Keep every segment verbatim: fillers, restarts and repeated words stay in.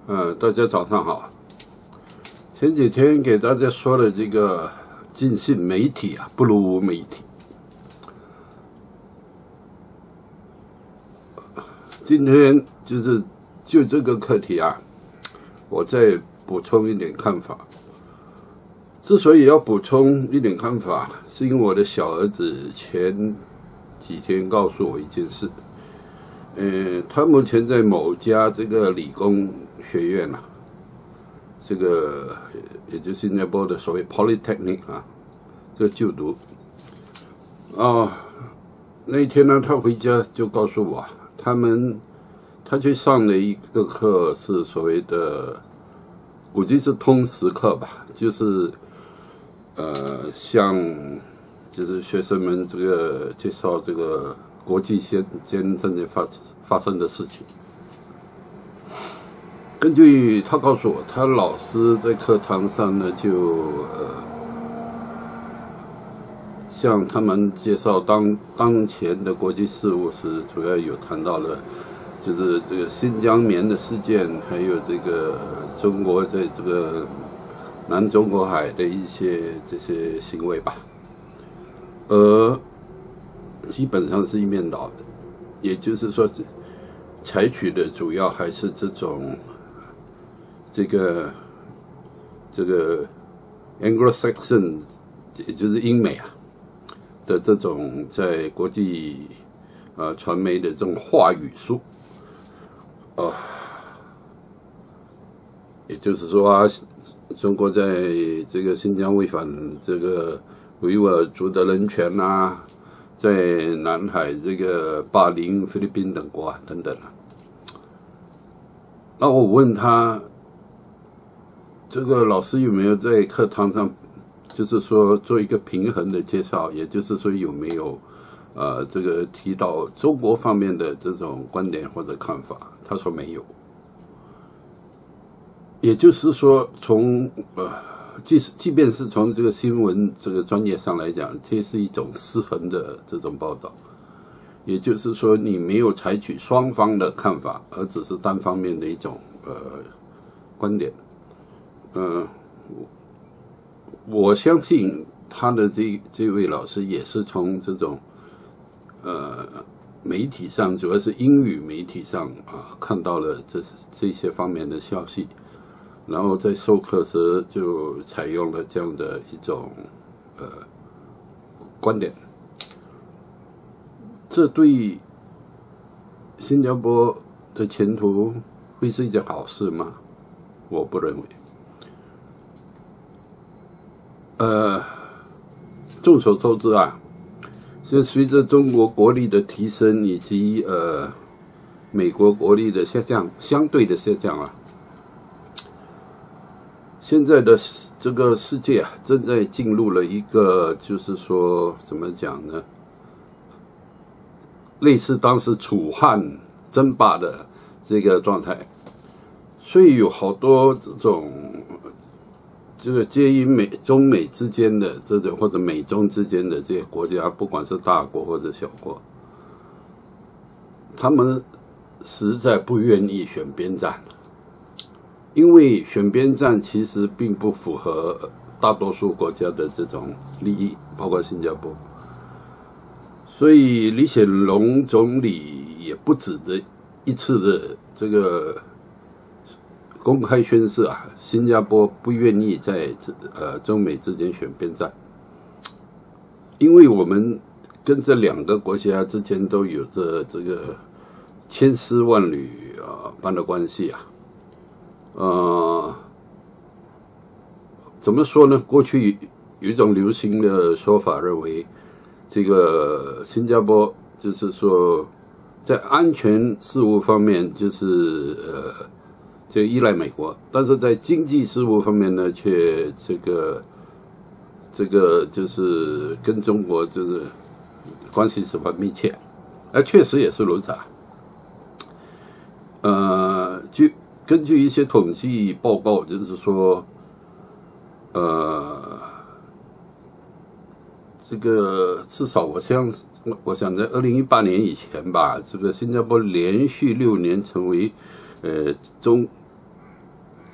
呃，大家早上好。前几天给大家说了这个尽信媒体啊，不如无媒体。今天就是就这个课题啊，我再补充一点看法。之所以要补充一点看法，是因为我的小儿子前几天告诉我一件事。呃，他目前在某家这个理工学院啊，这个也就是新加坡的所谓 Polytechnic 啊，这个就读。哦，那一天呢，他回家就告诉我，他们他去上了一个课，是所谓的估计是通识课吧，就是呃，像就是学生们这个介绍这个国际间间正在发发生的事情。根据他告诉我，他老师在课堂上呢，就呃向他们介绍当当前的国际事务时，主要有谈到了就是这个新疆棉的事件，还有这个中国在这个南中国海的一些这些行为吧，而基本上是一面倒的，也就是说，采取的主要还是这种这个这个 Anglo-Saxon， 也就是英美啊的这种在国际呃传媒的这种话语术，呃，也就是说啊，中国在这个新疆违反这个维吾尔族的人权啊，在南海这个霸凌菲律宾等国啊等等啊。那我问他，这个老师有没有在课堂上，就是说做一个平衡的介绍，也就是说有没有呃这个提到中国方面的这种观点或者看法？他说没有。也就是说，从呃，即使即便是从这个新闻这个专业上来讲，这是一种失衡的这种报道。也就是说，你没有采取双方的看法，而只是单方面的一种呃观点。呃，我相信他的这这位老师也是从这种呃媒体上，主要是英语媒体上啊，看到了这这些方面的消息。然后在授课时就采用了这样的一种呃观点，这对新加坡的前途会是一件好事吗？我不认为。呃，众所周知啊，是随着中国国力的提升以及呃美国国力的下降，相对的下降啊。现在的这个世界啊，正在进入了一个，就是说怎么讲呢？类似当时楚汉争霸的这个状态，所以有好多这种这个介于美中美之间的这种，或者美中之间的这些国家，不管是大国或者小国，他们实在不愿意选边站。因为选边站其实并不符合大多数国家的这种利益，包括新加坡。所以李显龙总理也不止的一次的这个公开宣示啊，新加坡不愿意在呃中美之间选边站，因为我们跟这两个国家之间都有着这个千丝万缕啊般的关系啊。呃，怎么说呢？过去有一种流行的说法，认为这个新加坡就是说，在安全事务方面就是呃，就依赖美国，但是在经济事务方面呢，却这个这个就是跟中国就是关系十分密切，而确实也是如此啊。呃，就根据一些统计报告，就是说，呃，这个至少我想，我想在二零一八年以前吧，这个新加坡连续六年成为呃中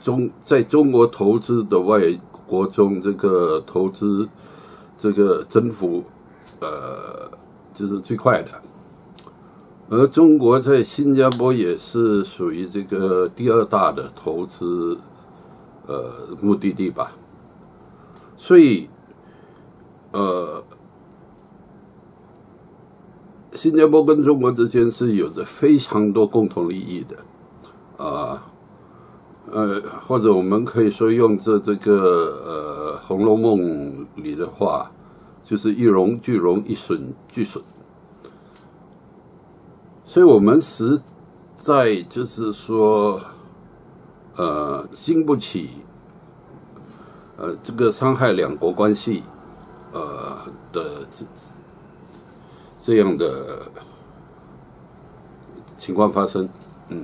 中在中国投资的外国中，这个投资这个增幅，呃，就是最快的。而中国在新加坡也是属于这个第二大的投资呃目的地吧，所以呃，新加坡跟中国之间是有着非常多共同利益的，啊呃，或者我们可以说用这这个呃《红楼梦》里的话，就是一荣俱荣，一损俱损。所以我们实在就是说，呃，经不起，呃，这个伤害两国关系，呃的这这样的情况发生，嗯，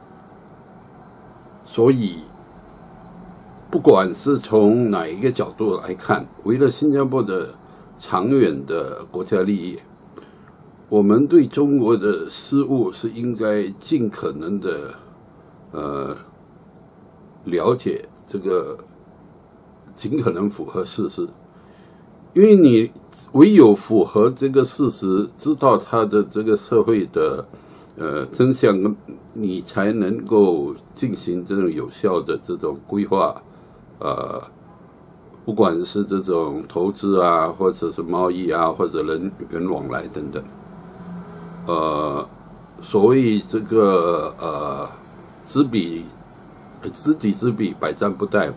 所以不管是从哪一个角度来看，为了新加坡的长远的国家利益，我们对中国的事务是应该尽可能的呃了解，这个尽可能符合事实，因为你唯有符合这个事实，知道它的这个社会的呃真相，你才能够进行这种有效的这种规划，呃，不管是这种投资啊，或者是贸易啊，或者人员往来等等。呃，所谓这个呃，知彼知己知彼，百战不殆嘛。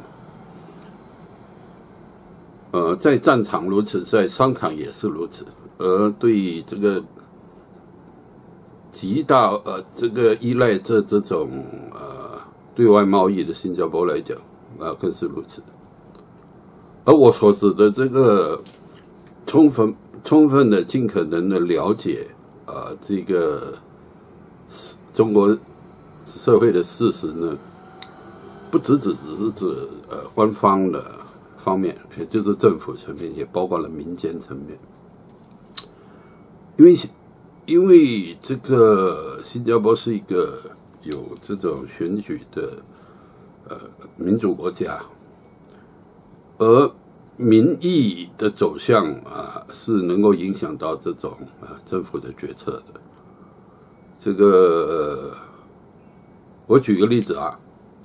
呃，在战场如此，在商场也是如此。而对这个极大呃这个依赖这这种呃对外贸易的新加坡来讲，啊、呃、更是如此。而我所指的这个充分充分的、尽可能的了解。呃，这个中国社会的事实呢，不只只只是指呃官方的方面，也就是政府层面，也包括了民间层面。因为因为这个新加坡是一个有这种选举的呃民主国家，而民意的走向啊，是能够影响到这种啊政府的决策的。这个，我举个例子啊，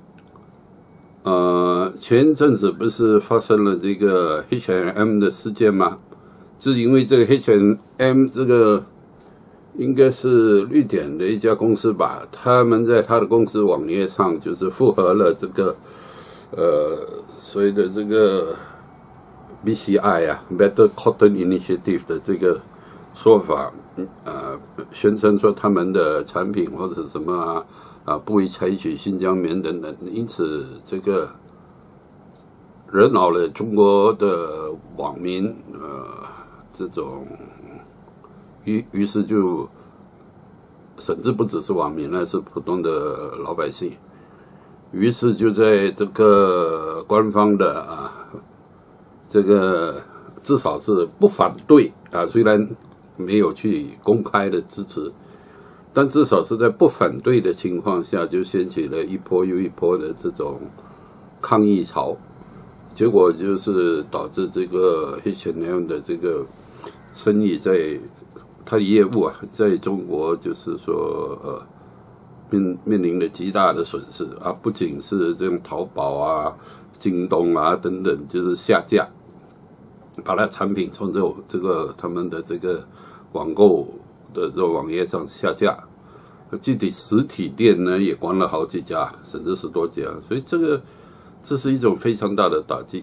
呃，前一阵子不是发生了这个 H and M 的事件吗？就是因为这个 H and M 这个应该是绿点的一家公司吧，他们在他的公司网页上就是符合了这个呃所谓的这个。B C I 啊 ，Better Cotton Initiative 的这个说法，呃，宣称说他们的产品或者什么啊，啊不会采取新疆棉等等，因此这个惹恼了中国的网民，呃，这种于于是就甚至不只是网民，那是普通的老百姓，于是就在这个官方的啊。这个至少是不反对啊，虽然没有去公开的支持，但至少是在不反对的情况下，就掀起了一波又一波的这种抗议潮，结果就是导致这个 H and M 的这个生意在它的业务啊，在中国就是说呃面面临了极大的损失啊，不仅是这种淘宝啊、京东啊等等，就是下架。把它产品从这这个他们的这个网购的这个网页上下架，具体实体店呢也关了好几家，甚至十多家，所以这个这是一种非常大的打击。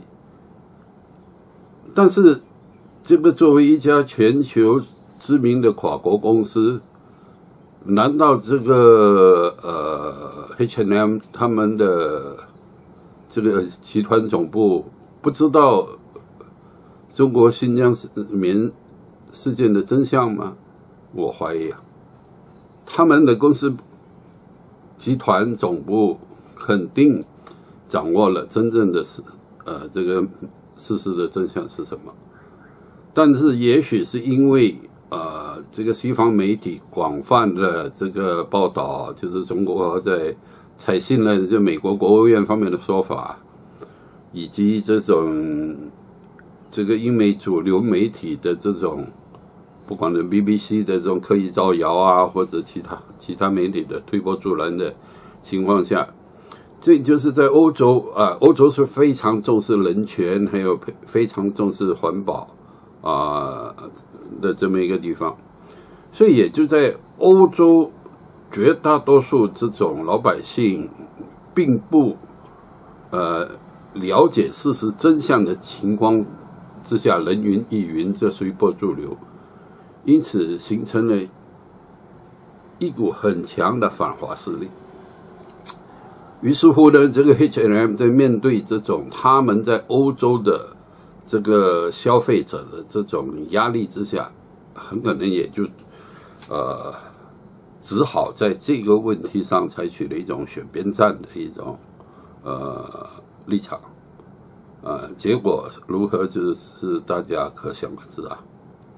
但是，这个作为一家全球知名的跨国公司，难道这个呃 H and M 他们的这个集团总部不知道中国新疆棉事件的真相吗？我怀疑啊，他们的公司集团总部肯定掌握了真正的事，呃，这个事实的真相是什么？但是也许是因为呃，这个西方媒体广泛的这个报道，就是中国在采信了就美国国务院方面的说法，以及这种这个英美主流媒体的这种，不管是 B B C 的这种刻意造谣啊，或者其他其他媒体的推波助澜的情况下，这就是在欧洲啊，欧洲是非常重视人权，还有非常重视环保啊的这么一个地方，所以也就在欧洲绝大多数这种老百姓并不呃了解事实真相的情况之下，人云亦云，这随波逐流，因此形成了一股很强的反华势力。于是乎呢，这个 H and M 在面对这种他们在欧洲的这个消费者的这种压力之下，很可能也就呃只好在这个问题上采取了一种选边站的一种呃立场，呃，结果如何就是大家可想而知啊。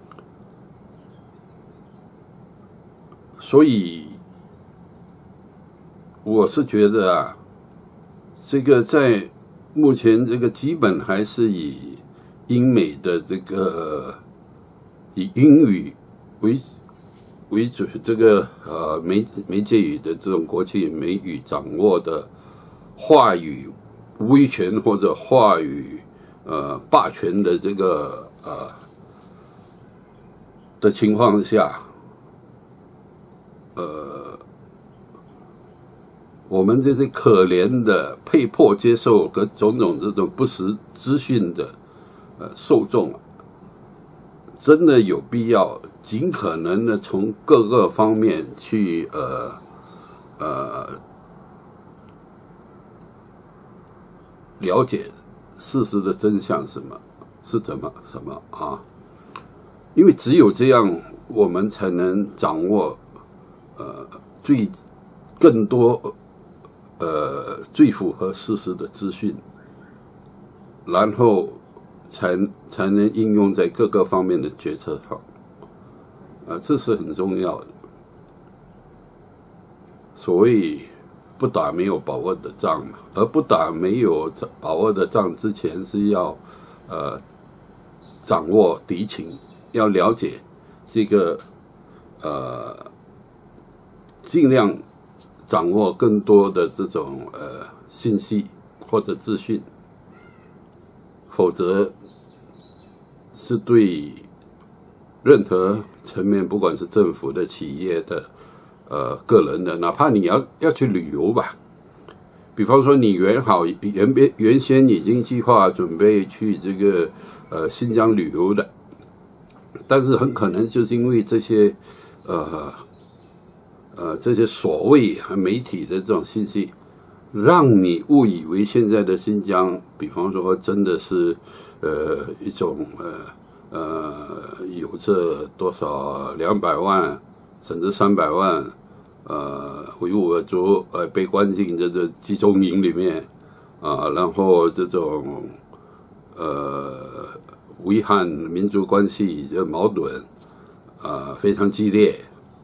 所以我是觉得啊，这个在目前这个基本还是以英美的这个以英语为为主，这个呃媒媒介语的这种国际美语掌握的话语威权或者话语呃霸权的这个呃的情况下，呃，我们这些可怜的被迫接受各种种这种不实资讯的呃受众啊，真的有必要尽可能的从各个方面去呃呃了解事实的真相是什么是怎么什么啊？因为只有这样，我们才能掌握呃最更多呃最符合事实的资讯，然后才才能应用在各个方面的决策上，啊，这是很重要的。所谓不打没有把握的仗嘛，而不打没有把握的仗之前，是要呃掌握敌情，要了解这个呃，尽量掌握更多的这种呃信息或者资讯，否则是对任何层面，不管是政府的、企业的、呃个人的，哪怕你要要去旅游吧，比方说你原好原边原先已经计划准备去这个呃新疆旅游的，但是很可能就是因为这些呃呃这些所谓媒体的这种信息，让你误以为现在的新疆，比方说真的是呃一种呃呃有着多少两百万甚至三百万呃维吾尔族呃被关进这这集中营里面啊、呃，然后这种呃维汉民族关系这矛盾啊、呃、非常激烈，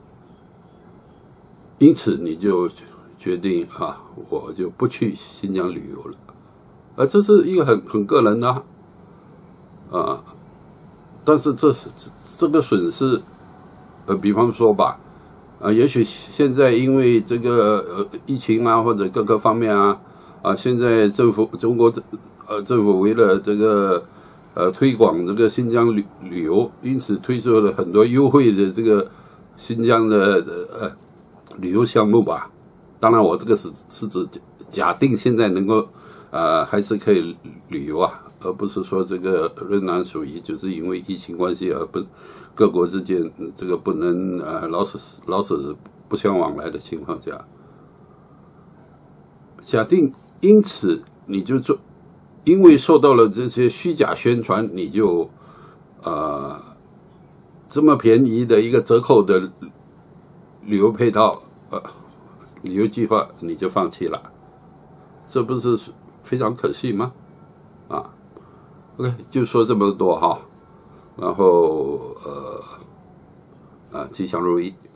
因此你就决定啊，我就不去新疆旅游了，而这是一个很很个人的啊，啊但是这这个损失，呃，比方说吧，啊，也许现在因为这个呃疫情啊，或者各个方面啊，啊，现在政府中国呃政府为了这个呃推广这个新疆旅旅游，因此推出了很多优惠的这个新疆的呃旅游项目吧。当然，我这个是是指假定现在能够呃还是可以旅游啊，而不是说这个仍然属于就是因为疫情关系而不各国之间这个不能呃老死老死不相往来的情况下，假定因此你就做，因为受到了这些虚假宣传，你就呃这么便宜的一个折扣的旅游配套呃。旅游计划你就放弃了，这不是非常可惜吗？啊 ，OK， 就说这么多哈，然后呃，啊，吉祥如意。